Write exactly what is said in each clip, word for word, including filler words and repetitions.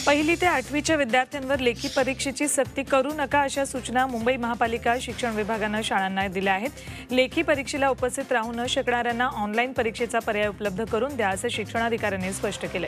पहिली ते आठवीच्या विद्यार्थ्यांवर लेखी परीक्षेची सक्ती करू नका अशा सूचना मुंबई महापालिका शिक्षण विभागाने शाळांना दिल्या आहेत। लेखी परीक्षेला उपस्थित राहू न शकणाऱ्यांना ऑनलाईन परीक्षेचा पर्याय उपलब्ध करून द्या असे शिक्षणाधिकाऱ्यांनी स्पष्ट केले।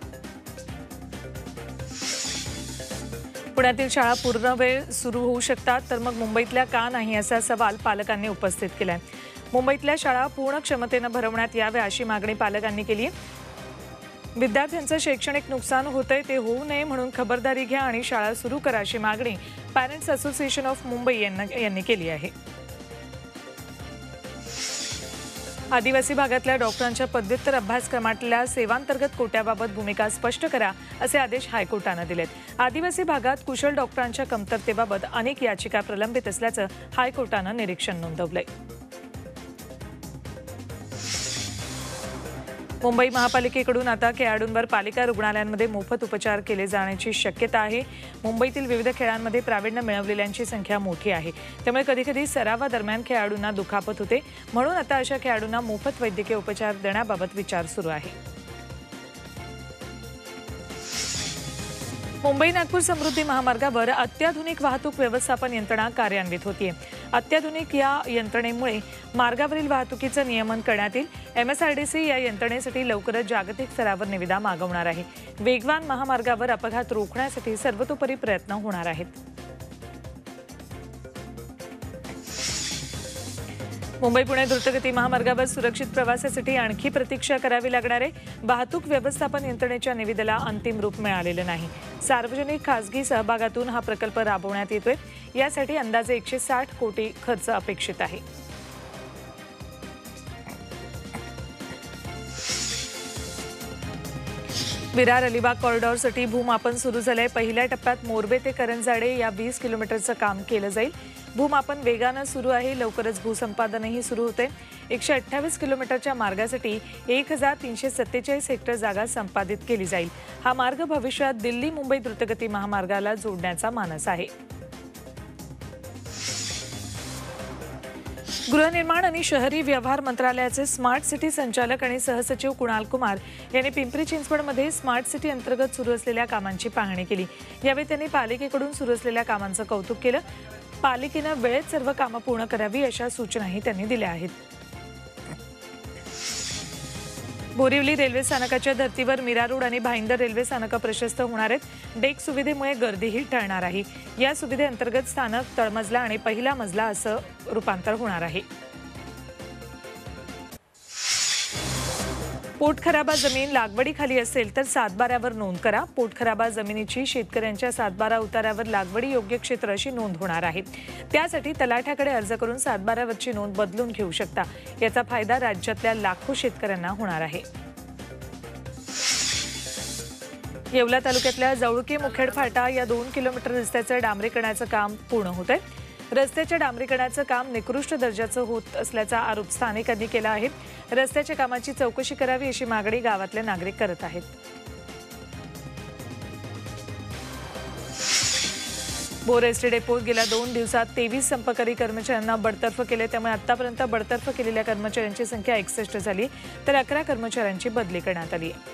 पुण्यातील शाळा पूर्ण वेळ सुरू होऊ शकतात तर मग मुंबईतल्या का नाही असा सवाल पालकांनी उपस्थित केलाय। मुंबईतल्या शाळा पूर्ण क्षमतेने भरवण्यात याव्या अशी मागणी पालकांनी केली आहे। विद्यार्थ्यांचं शैक्षणिक नुकसान होतंय ते होऊ नये म्हणून खबरदारी घ्या आणि शाळा सुरू करा अशी मागणी पॅरेंट्स असोसिएशन ऑफ मुंबई यांनी केली आहे। आदिवासी भागातल्या डॉक्टरांच्या पदव्युत्तर अभ्यासक्रमातल्या सेवांतर्गत कोट्याबाबत भूमिका स्पष्ट करा असे आदेश हायकोर्टाने दिलेत। आदिवासी भागात कुशल डॉक्टरांच्या कमतरतेबाबत अनेक याचिका प्रलंबित असल्याचं हायकोर्टाने निरीक्षण नोंदवलंय। मुंबई महापालिकेकडून आता खेळाडूंवर पालिका रुग्णालयांमध्ये मोफत उपचार केले जाण्याची शक्यता आहे। मुंबईतील विविध खेळांमध्ये प्रावीण्य मिळवलेल्यांची संख्या मोठी आहे, त्यामुळे कधीकधी सरावादरम्यान खेळाडूंना दुखापत होते, म्हणून आता अशा खेळाडूंना मोफत वैद्यकीय उपचार देण्याबाबत विचार सुरू आहे। मुंबई नागपूर समृद्धी महामार्गावर अत्याधुनिक वाहतूक व्यवस्थापन यंत्रणा कार्यान्वित होतीये। अत्याधुनिक या यंत्रणेमुळे मार्गावरील वाहतुकीचे नियमन करण्यात येईल। एमएसआरडीसी या यंत्रणेसाठी लवकरच जागतिक स्तरावर निविदा मागवणार आहे। वेगवान महामार्गावर अपघात रोखण्यासाठी सर्वतोपरी प्रयत्न होणार आहेत। मुंबई पुणे द्रुतगती महामार्गावर सुरक्षित प्रवासासाठी आणखी प्रतीक्षा करावी लागणार आहे। वाहतूक व्यवस्थापन यंत्रणेच्या निविदेला अंतिम रूप मिळालेलं नाही। सार्वजनिक खासगी सहभागातून हा प्रकल्प राबवण्यात येतोय। यासाठी अंदाजे एकशे साठ कोटी खर्च अपेक्षित आहे। विरार अलिबाग कॉरिडॉरसाठी भूमापन सुरू झालंय। पहिल्या टप्प्यात मोरबे ते करंजाडे या वीस किलोमीटरचं काम केलं जाईल। भूमापन वेगानं सुरू आहे। लवकरच भूसंपादनही सुरू होते। एकशे अठ्ठावीस किलोमीटरच्या मार्गासाठी एक हजार तीनशे सत्तेचाळीस हेक्टर जागा संपादित केली जाईल। हा मार्ग भविष्यात दिल्ली मुंबई द्रुतगती महामार्गाला जोडण्याचा मानस आहे। गृहनिर्माण आणि शहरी व्यवहार मंत्रालयाचे स्मार्ट सिटी संचालक आणि सहसचिव कुणाल कुमार यांनी पिंपरी चिंचवडमध्ये स्मार्ट सिटी अंतर्गत सुरू असलेल्या कामांची पाहणी केली। यावेळी त्यांनी पालिकेकडून सुरू असलेल्या कामांचं कौतुक केलं। पालिकेने वेळेत सर्व कामं पूर्ण करावी अशा सूचनाही त्यांनी दिल्या आहेत। बोरिवली रेल्वे स्थानकाच्या धर्तीवर मीरा रोड आणि भाईंदर रेल्वे स्थानक प्रशस्त होणार आहेत। डेक सुविधेमुळे गर्दीही टळणार आहे। या सुविधेअंतर्गत स्थानक तळमजला आणि पहिला मजला असं रूपांतर होणार आहे। पोटखराबा जमीन लागवडीखाली असेल तर सातबाऱ्यावर नोंद करा। पोटखराबा जमिनीची शेतकऱ्यांच्या सातबारा उतारावर लागवडी योग्य क्षेत्र अशी नोंद होणार आहे। त्यासाठी तलाठ्याकडे अर्ज करून सातबाऱ्यावरची नोंद बदलून घेऊ शकता। याचा फायदा राज्यातल्या लाखो शेतकऱ्यांना होणार आहे। येवला तालुक्यातल्या जवळके मुखेड फाटा या दोन किलोमीटर रस्त्याचं डांबरीकरणाचं काम पूर्ण होत आहे। रस्त्याच्या डांबरीकरणाचं काम निकृष्ट दर्जाचं होत असल्याचा आरोप स्थानिकांनी केला आहे। रस्त्याच्या कामाची चौकशी करावी अशी मागणी गावातले नागरिक करत आहेत। बोर एसटी डेपोत गेल्या दोन दिवसात तेवीस संपकरी कर्मचाऱ्यांना बडतर्फ केले, त्यामुळे आतापर्यंत बडतर्फ केलेल्या कर्मचाऱ्यांची संख्या एकसष्ट झाली तर अकरा कर्मचाऱ्यांची बदली करण्यात आली आहे।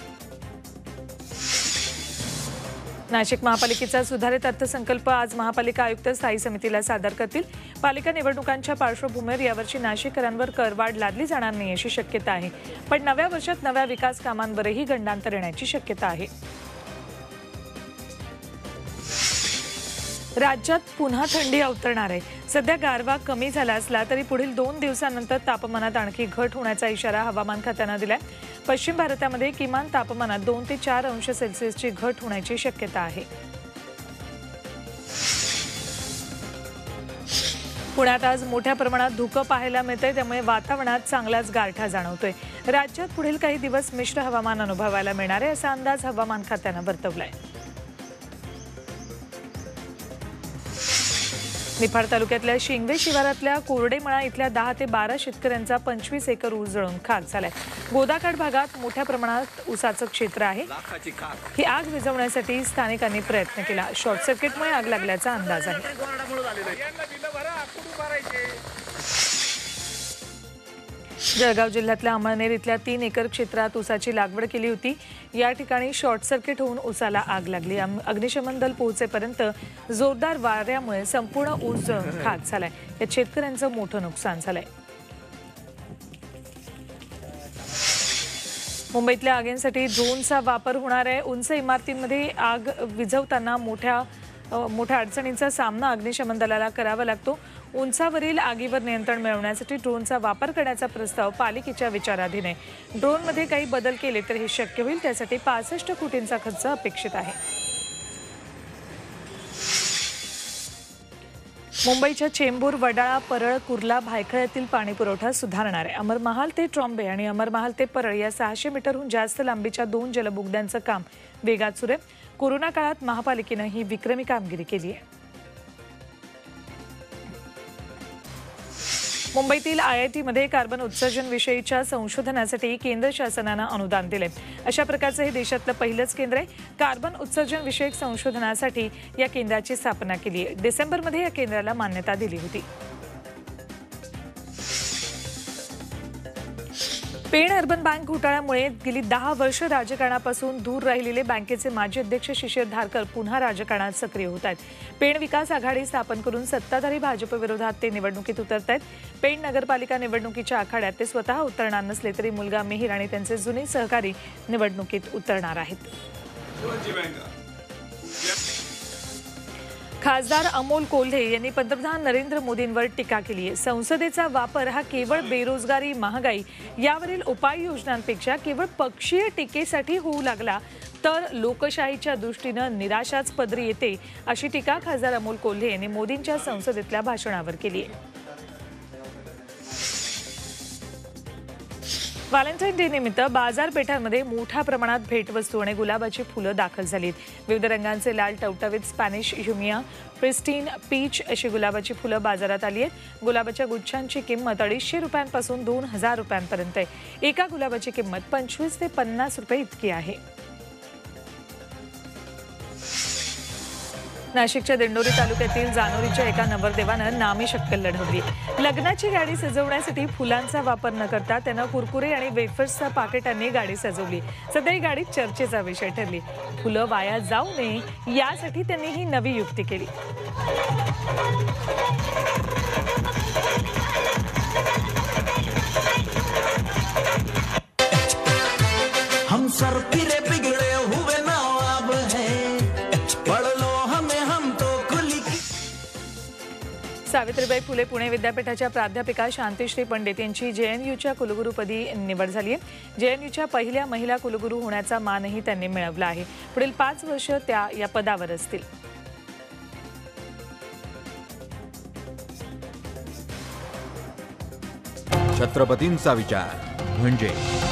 नाशिक महापालिकेचा सुधारित अर्थसंकल्प आज महापालिका आयुक्त स्थायी समितीला सादर करतील। पालिका निवडणुकांच्या पार्श्वभूमीवर यावर्षी नाशिककरांवर करवाढ लादली जाणार नाही अशी शक्यता आहे, पण नव्या वर्षात नव्या विकास कामांवरही गंडांतर येण्याची शक्यता आहे। राज्यात पुन्हा थंडी अवतरणार आहे। सध्या गारवा कमी झाला असला तरी पुढील दोन दिवसांनंतर तापमानात आणखी घट होण्याचा इशारा हवामान खात्याने दिलाय। पश्चिम भारतामध्ये किमान तापमानात दोन ते चार अंश सेल्सिअसची घट होण्याची शक्यता आहे। पुण्यात आज मोठ्या प्रमाणात धुकं पाहायला मिळतंय, त्यामुळे वातावरणात चांगलाच गारठा जाणवतोय। राज्यात पुढील काही दिवस मिश्र हवामान अनुभवायला मिळणार आहे असा अंदाज हवामान खात्याने वर्तवलाय। निफाड तालुक्यातल्या शिंगवे शिवारातल्या कोरडेमळा इथल्या दहा ते बारा शेतकऱ्यांचा पंचवीस एकर ऊस जळून खाक झालाय। गोदाकाठ भागात मोठ्या प्रमाणात ऊसाचं क्षेत्र आहे। ही आग विझवण्यासाठी स्थानिकांनी प्रयत्न केला। शॉर्ट सर्किटमुळे आग लागल्याचा अंदाज आहे। जळगाव जिल्ह्यातल्या अमळनेर इथल्या तीन एकर क्षेत्रात ऊसाची लागवड केली होती। या ठिकाणी शॉर्ट सर्किट होऊन ऊसाला आग लागली। अग्निशमन दल पोहोचेपर्यंत जोरदार वाऱ्यामुळे संपूर्ण ऊस खाक झालाय। या शेतकऱ्यांचं मोठं नुकसान झालंय। मुंबईतल्या आगींसाठी ड्रोनचा वापर होणार आहे। उंच इमारतींमध्ये आग विझवताना मोठ्या मोठ्या अडचणींचा सामना अग्निशमन दलाला करावा लागतो। उंचावरील आगीवर नियंत्रण मिळवण्यासाठी ड्रोनचा वापर करण्याचा प्रस्ताव पालिकेच्या विचाराधीन आहे। ड्रोनमध्ये काही बदल केले तर हे शक्य होईल। त्यासाठी पासष्ट कोटींचा खर्च अपेक्षित आहे। मुंबईच्या चेंबूर, वडाळा, परळ, कुर्ला, भायखळ्यातील पाणी पुरवठा सुधारणार आहे। अमरमहाल ते ट्रॉम्बे आणि अमरमहाल ते परळ या सहाशे मीटरहून जास्त लांबीच्या दोन जलबोगद्यांचं काम वेगात सुरू आहे। कोरोना काळात महापालिकेनं ही विक्रमी कामगिरी केली आहे। मुंबईतील आय आय टीमध्ये कार्बन उत्सर्जन विषयीच्या संशोधनासाठी केंद्र शासनानं अनुदान दिले। अशा प्रकारचं हे देशातलं पहिलंच केंद्र आहे। कार्बन उत्सर्जन विषयक संशोधनासाठी या केंद्राची स्थापना केली आहे। डिसेंबरमध्ये या केंद्राला मान्यता दिली होती। पेण अर्बन बँक घोटाळ्यामुळे गेली दहा वर्ष राजकारणापासून दूर राहिलेले बँकेचे माजी अध्यक्ष शिशिर धारकर पुन्हा राजकारणात सक्रिय होत आहेत। पेण विकास आघाडी स्थापन करून सत्ताधारी भाजप विरोधात ते निवडणुकीत उतरत आहेत। पेण नगरपालिका निवडणुकीच्या आखाड्यात ते स्वतः उतरणार नसले तरी मुलगा मिहिर आणि त्यांचे जुने सहकारी निवडणुकीत उतरणार आहेत। खासदार अमोल कोल्हे यांनी पंतप्रधान नरेंद्र मोदींवर टीका केली आहे। संसदेचा वापर हा केवळ बेरोजगारी, महागाई यावरील उपाययोजनांपेक्षा केवळ पक्षीय टीकेसाठी होऊ लागला तर लोकशाहीच्या दृष्टीनं निराशाच पदरी येते, अशी टीका खासदार अमोल कोल्हे यांनी मोदींच्या संसदेतल्या भाषणावर केली आहे। व्हॅलेंटाईन डे निमित्त बाजारपेठांमध्ये मोठ्या प्रमाणात भेटवस्तू आणि गुलाबाची फुलं दाखल झालीत। विविध रंगांचे लाल, टवटवीत स्पॅनिश ह्युमिया, प्रिस्टीन, पीच अशी गुलाबाची फुलं बाजारात आली आहेत। गुलाबाच्या गुच्छांची किंमत अडीचशे रुपयांपासून दोन हजार रुपयांपर्यंत आहे। एका गुलाबाची किंमत पंचवीस ते पन्नास रुपये इतकी आहे। नाशिकच्या दिंडोरी तालुक्यातील जानोरीच्या एका नवरदेवानं नामी शक्कल लढवली। लग्नाची गाडी सजवण्यासाठी फुलांचा वापर न करता त्यानं कुरकुरे आणि वेफर्सच्या पाकिटांनी गाडी सजवली। सध्या ही गाडी चर्चेचा विषय ठरली। फुलं वाया जाऊ नये यासाठी त्यांनी ही नवी युक्ती केली। हम सर फिरे बिगड़े हुए नवाब हैं, पढ़ लो हमें हम तो खुली। सावित्रीबाई फुले पुणे विद्यापीठाच्या प्राध्यापिका शांतिश्री पंडित यांची जेएनयूच्या कुलगुरूपदी निवड झाली आहे। जेएनयूच्या पहिल्या महिला कुलगुरू होण्याचा मानही त्यांनी मिळवला आहे। पुढील पाच वर्ष त्या या पदावर असतील। छत्रपतींचा विचार म्हणजे